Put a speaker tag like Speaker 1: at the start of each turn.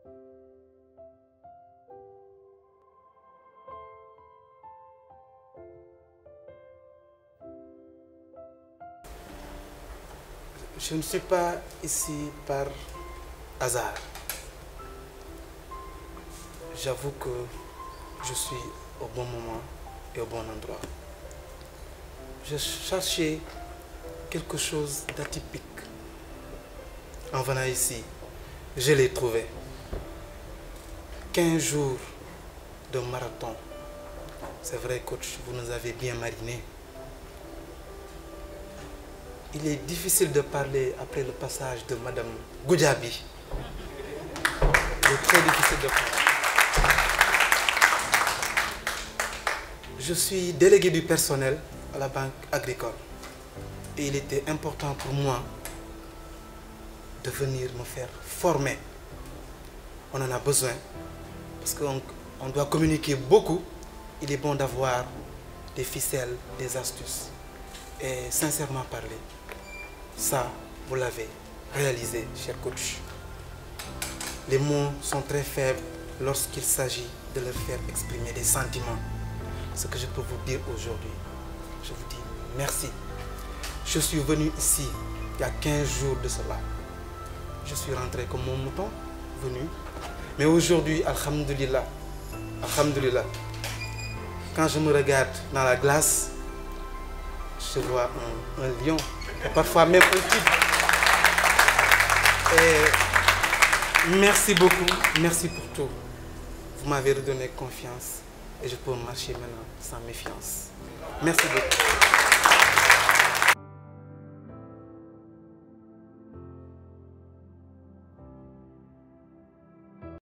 Speaker 1: Je ne suis pas ici par hasard. J'avoue que je suis au bon moment et au bon endroit. Je cherchais quelque chose d'atypique. En venant ici, je l'ai trouvé. 15 jours de marathon. C'est vrai, coach, vous nous avez bien marinés. Il est difficile de parler après le passage de Madame Goudiaby. Il est très difficile de parler. Je suis délégué du personnel à la Banque agricole. Et il était important pour moi de venir me faire former. On en a besoin parce qu'on doit communiquer beaucoup. Il est bon d'avoir des ficelles, des astuces. Et sincèrement parler, ça, vous l'avez réalisé, cher coach. Les mots sont très faibles lorsqu'il s'agit de leur faire exprimer des sentiments. Ce que je peux vous dire aujourd'hui, je vous dis merci. Je suis venu ici il y a 15 jours de cela. Je suis rentré comme mon mouton, venu. Mais aujourd'hui, alhamdulillah, alhamdulillah, quand je me regarde dans la glace, je vois un lion, et parfois même un tigre. Et merci beaucoup, merci pour tout. Vous m'avez redonné confiance et je peux marcher maintenant sans méfiance. Merci beaucoup.